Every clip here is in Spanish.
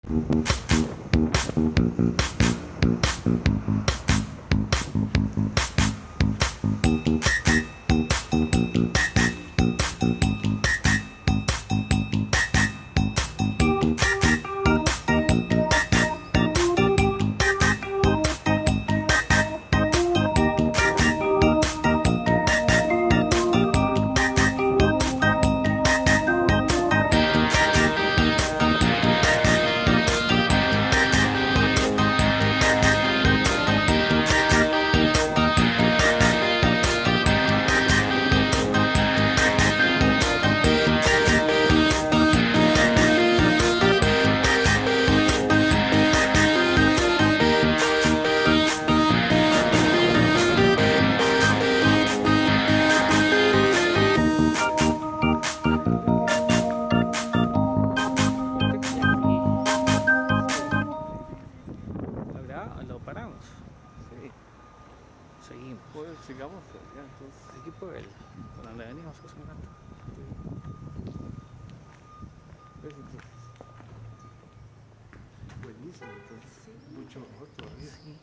Lo paramos. Sí. Seguimos. Pues sigamos ya, entonces. Aquí por donde venimos hace un rato. Pues entonces. Buenísimo, entonces. Mucho mejor todavía. Sí.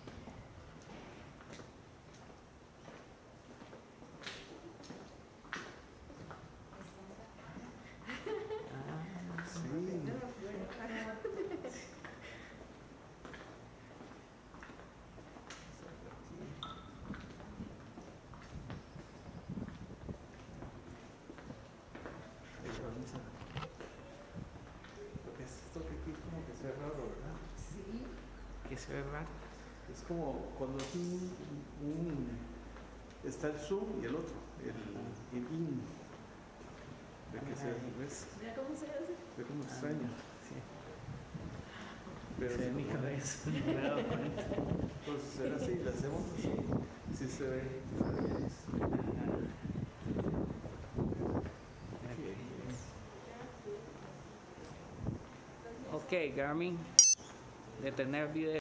Esto que aquí como que se ve raro, ¿verdad? Sí. ¿Qué se ve raro? Es como cuando es está el zoom y el otro, el in. Ve que ¿ves? Mira cómo se hace. Ve como extraño. Sí. Pero Se ve mi cabeza. No me he dado cuenta. Pues será así, lo hacemos así. Sí se ve. Ok, Garmin, detener video.